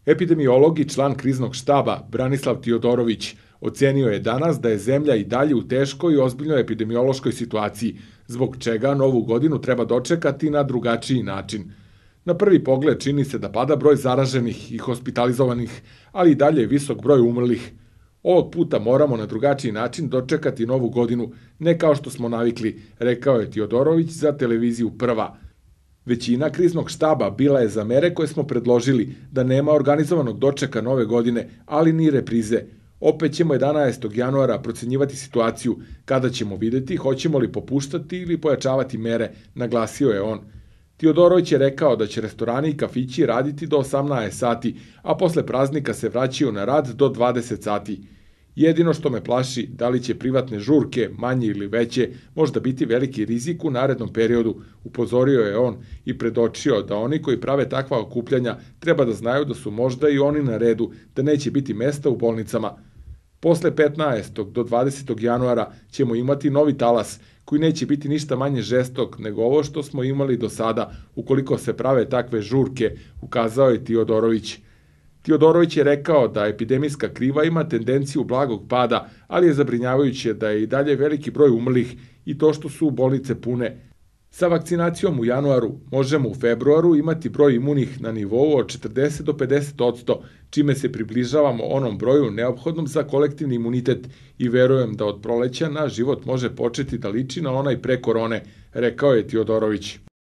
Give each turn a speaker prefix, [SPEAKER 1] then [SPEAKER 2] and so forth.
[SPEAKER 1] Epidemiolog i član kriznog štaba Branislav Tiodorović ocenio je danas da je zemlja i dalje u teškoj i ozbiljnoj epidemiološkoj situaciji, zbog čega novu godinu treba dočekati na drugačiji način. Na prvi pogled čini se da pada broj zaraženih i hospitalizovanih, ali i dalje je visok broj umrlih. Ovog puta moramo na drugačiji način dočekati novu godinu, ne kao što smo navikli, rekao je Tiodorović za televiziju Prva. Većina kriznog štaba bila je za mere koje smo predložili, da nema organizovanog dočeka nove godine, ali ni reprize. Opet ćemo 11. januara procenjivati situaciju, kada ćemo videti hoćemo li popuštati ili pojačavati mere, naglasio je on. Tiodorović je rekao da će restorani i kafići raditi do 18 sati, a posle praznika se vraćaju na rad do 20 sati. Jedino što me plaši, da li će privatne žurke, manje ili veće, možda biti veliki rizik u narednom periodu, upozorio je on i predočio da oni koji prave takva okupljanja treba da znaju da su možda i oni na redu, da neće biti mesta u bolnicama. Posle 15. do 20. januara ćemo imati novi talas, koji neće biti ništa manje žestok nego ovo što smo imali do sada, ukoliko se prave takve žurke, ukazao je Tiodorović. Tiodorović je rekao da epidemijska kriva ima tendenciju blagog pada, ali je zabrinjavajuće da je i dalje veliki broj umrlih i to što su bolnice pune. Sa vakcinacijom u januaru možemo u februaru imati broj imunih na nivou od 40 do 50%, čime se približavamo onom broju neophodnom za kolektivni imunitet i verujem da od proleća naš život može početi da liči na onaj pre korone, rekao je Tiodorović.